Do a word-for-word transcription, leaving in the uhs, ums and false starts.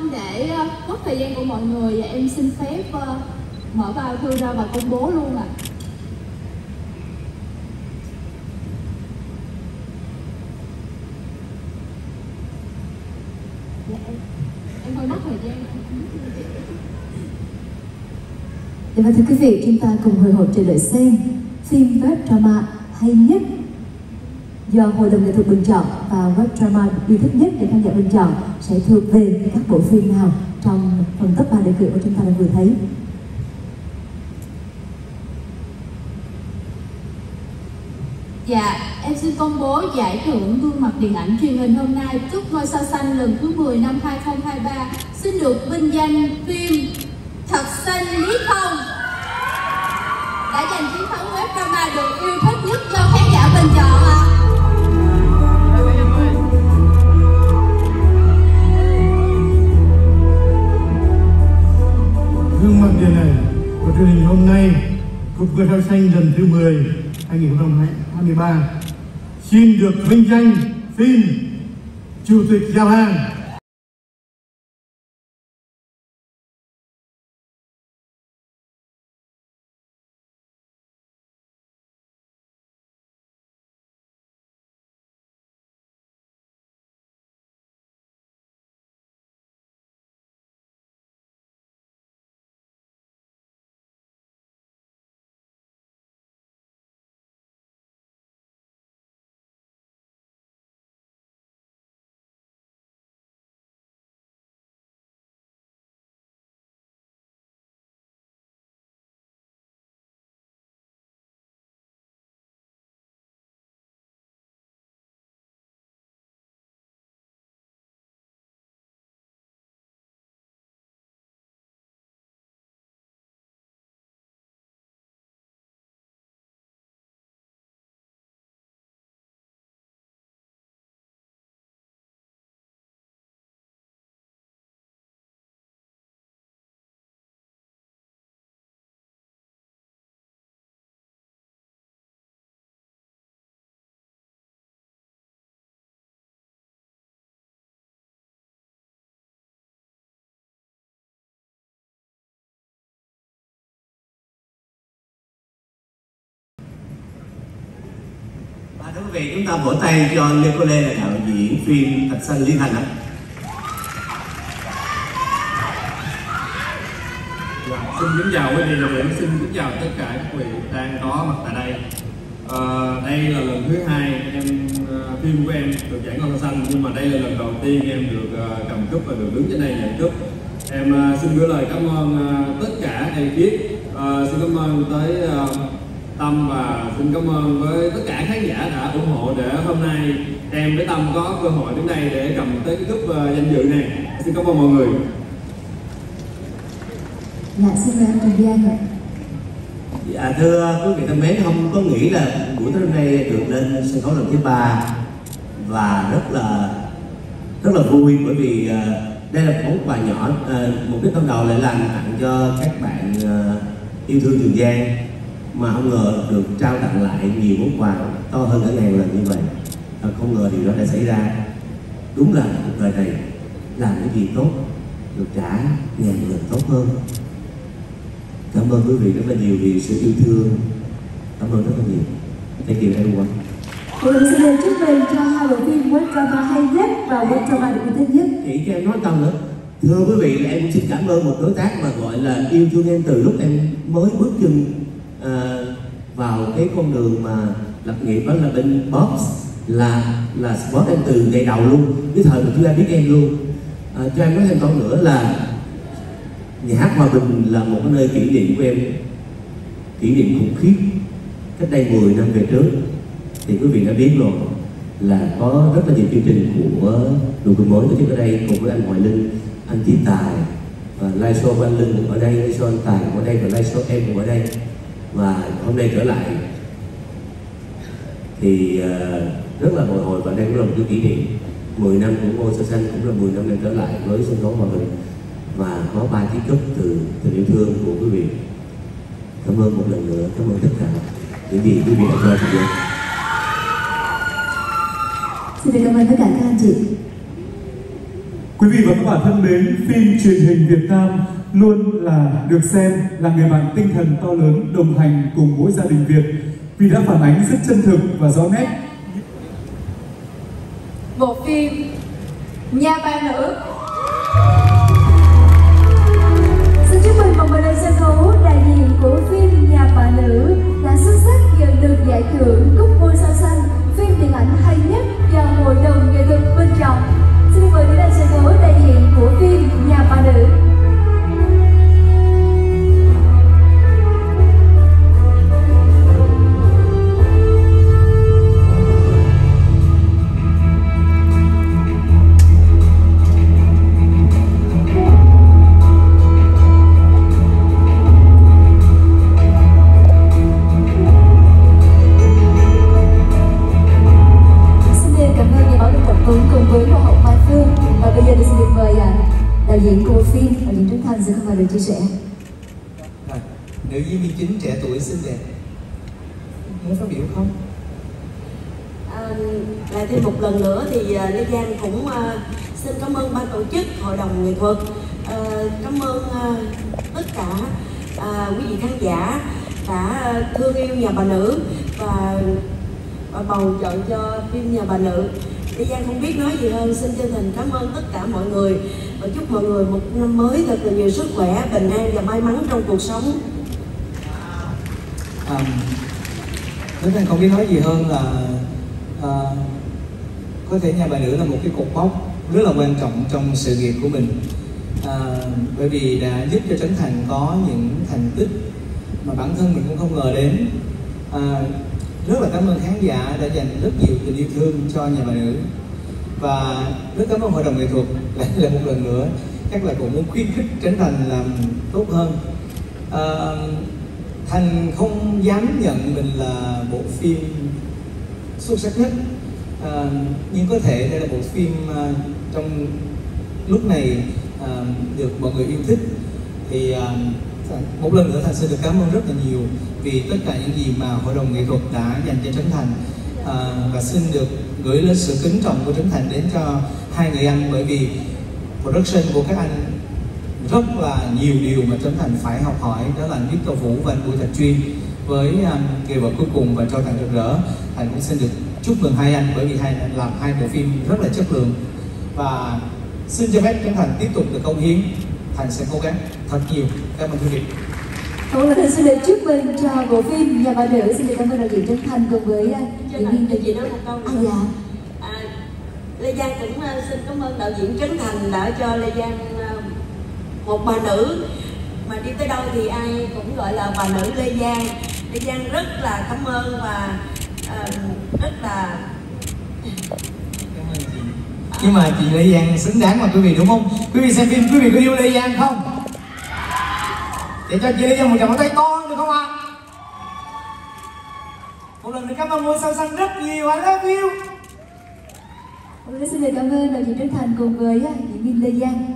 không để mất thời gian của mọi người, và em xin phép mở bao thư ra và công bố luôn ạ. À. Dạ, em, em hơi mất thời gian. Dạ, và thưa quý vị, chúng ta cùng hồi hộp chờ đợi xem phim web drama hay nhất do Hội đồng nghệ thuật bình chọn và web drama yêu thích nhất để khán giả bình chọn sẽ thuộc về các bộ phim nào trong phần top ba đề cử của chúng ta đã vừa thấy. Dạ, em xin công bố giải thưởng gương mặt điện ảnh truyền hình hôm nay Cúp Ngôi Sao Xanh lần thứ mười năm hai không hai ba xin được vinh danh phim Thật Xanh Lý Thông đã giành chiến thắng web drama được yêu thích nhất do khán giả bình chọn ạ. À. Gương mặt điện ảnh của truyền hình hôm nay Cúp Ngôi Sao Xanh lần thứ mười hai không hai ba xin được vinh danh phim Chủ tịch Giao hàng. Thưa quý vị, chúng ta vỗ tay cho Nicole là đạo diễn phim Thật Xanh Lý Thành ạ. Xin kính chào quý vị và các bạn, xin kính chào tất cả các vị đang có mặt tại đây. À, đây là lần thứ hai em uh, phim của em được giải Ngôi Sao Xanh, nhưng mà đây là lần đầu tiên em được uh, cầm cúp và được đứng trên đây nhận cúp. Em uh, xin gửi lời cảm ơn uh, tất cả ekip, uh, xin cảm ơn tới uh, Tâm và xin cảm ơn với tất cả khán giả đã ủng hộ để hôm nay em với Tâm có cơ hội đến đây để cầm tới cái cúp uh, danh dự này. Xin cảm ơn mọi người. Dạ, xin mời anh Trần Duy Anh ạ. Dạ, thưa quý vị thân mến, không có nghĩ là buổi tối hôm nay được lên sân khấu lần thứ ba và rất là rất là vui, bởi vì uh, đây là một món quà nhỏ. Uh, mục đích ban đầu lại làm tặng cho các bạn uh, yêu thương Trường Giang, mà không ngờ được trao tặng lại nhiều món quà to hơn cả ngàn lần như vậy. Và không ngờ điều đó đã xảy ra. Đúng là cuộc đời này làm cái gì tốt được trả ngàn lần tốt hơn. Cảm ơn quý vị rất là nhiều vì sự yêu thương. Cảm ơn rất là nhiều. Thank you everyone. Tôi xin lời chúc mừng cho hai bộ phim web drama hay nhất và web drama được yêu thích nhất. Chị cho em nói câu nữa. Thưa quý vị, là em xin cảm ơn một đối tác mà gọi là yêu thương em từ lúc em mới bước chân à, vào cái con đường mà lập nghiệp, đó là bên Bob's, là là support em từ ngày đầu luôn, cái thời mà chúng ta biết em luôn. À, cho em nói thêm câu nữa là Nhà hát Hòa Bình là một cái nơi kỷ niệm của em, kỷ niệm khủng khiếp. Cách đây mười năm về trước thì quý vị đã biết rồi, là có rất là nhiều chương trình của Nụ Cười Mới tổ chức ở đây cùng với anh Hoài Linh, anh Chí Tài, và live show của anh Linh cũng ở đây, live show anh Tài cũng ở đây, và live show em cũng ở đây. Và hôm nay trở lại thì uh, rất là bồi hồi, và đây cũng là một cái kỷ niệm mười năm của Ngôi Sao Xanh, cũng là mười năm em trở lại với sân khấu Hòa Bình và có ba chiếc cúp từ tình yêu thương của quý vị. Cảm ơn một lần nữa, cảm ơn tất cả những gì quý vị đã cho chúng tôi. Xin cảm ơn tất cả các anh chị. Quý vị và các bạn thân mến, phim truyền hình Việt Nam luôn là được xem là người bạn tinh thần to lớn đồng hành cùng mỗi gia đình Việt vì đã phản ánh rất chân thực và rõ nét. Bộ phim Nhà Bà Nữ. Xin chúc mừng vòng mời lên sân khấu đại diện của phim Nhà Bà Nữ đã xuất sắc nhận được giải thưởng Cúp Ngôi Sao Xanh phim điện ảnh hay nhất do Hội đồng Nghệ thuật bình chọn. Xin mời đến sân khấu đại diện của phim Nhà Bà Nữ. Đạo diễn của phim, đạo diễn Trấn Thành sẽ không phải được chia sẻ. Rồi, nữ diễn viên chính trẻ tuổi xinh đẹp muốn phát biểu không? À, lại thêm một lần nữa thì uh, Lê Giang cũng uh, xin cảm ơn ban tổ chức, hội đồng nghệ thuật, uh, cảm ơn uh, tất cả uh, quý vị khán giả đã thương yêu Nhà Bà Nữ và, và bầu chọn cho phim Nhà Bà Nữ. Lê Giang không biết nói gì hơn, xin chân thành cảm ơn tất cả mọi người và chúc mọi người một năm mới thật là nhiều sức khỏe, bình an và may mắn trong cuộc sống. À, Trấn Thành không biết nói gì hơn là à, có thể Nhà Bà Nữ là một cái cột mốc rất là quan trọng trong sự nghiệp của mình, à, bởi vì đã giúp cho Trấn Thành có những thành tích mà bản thân mình cũng không ngờ đến. À, rất là cảm ơn khán giả đã dành rất nhiều tình yêu thương cho Nhà Bà Nữ và rất cảm ơn hội đồng nghệ thuật lại là một lần nữa chắc là cũng muốn khuyến khích Trấn Thành làm tốt hơn. À, Thành không dám nhận mình là bộ phim xuất sắc nhất, à, nhưng có thể đây là bộ phim à, trong lúc này à, được mọi người yêu thích. Thì à, một lần nữa Thành xin được cảm ơn rất là nhiều vì tất cả những gì mà hội đồng nghệ thuật đã dành cho Trấn Thành, à, và xin được gửi lên sự kính trọng của Trấn Thành đến cho hai người anh, bởi vì production của các anh rất là nhiều điều mà Trấn Thành phải học hỏi, đó là Victor Vũ và anh Bùi Thạch Chuyên với um, Người Vợ Cuối Cùng và Cho Tàn Rực Rỡ. Thành cũng xin được chúc mừng hai anh bởi vì hai anh làm hai bộ phim rất là chất lượng và xin cho phép Trấn Thành tiếp tục được cống hiến. Thành sẽ cố gắng thật nhiều. Cảm ơn quý vị. Một lần nữa xin được chúc mừng cho bộ phim Nhà Bà Nữ. Xin được cảm ơn đạo diễn Trấn Thành cùng với diễn viên Chị nói một câu nữa. À, dạ. À, Lê Giang cũng uh, xin cảm ơn đạo diễn Trấn Thành đã cho Lê Giang uh, một bà nữ mà đi tới đâu thì ai cũng gọi là bà nữ Lê Giang. Lê Giang rất là cảm ơn và uh, rất là Cảm ơn chị. Nhưng mà chị Lê Giang xứng đáng mà quý vị đúng không? Quý vị xem phim quý vị có yêu Lê Giang không? Để cho chị Lê Giang một tràng pháo tay to được không ạ? Một lần nữa cảm ơn Ngôi Sao Xanh rất nhiều. I love you. Một lần nữa xin được cảm ơn đạo diễn Trấn Thành cùng với diễn viên Lê Giang.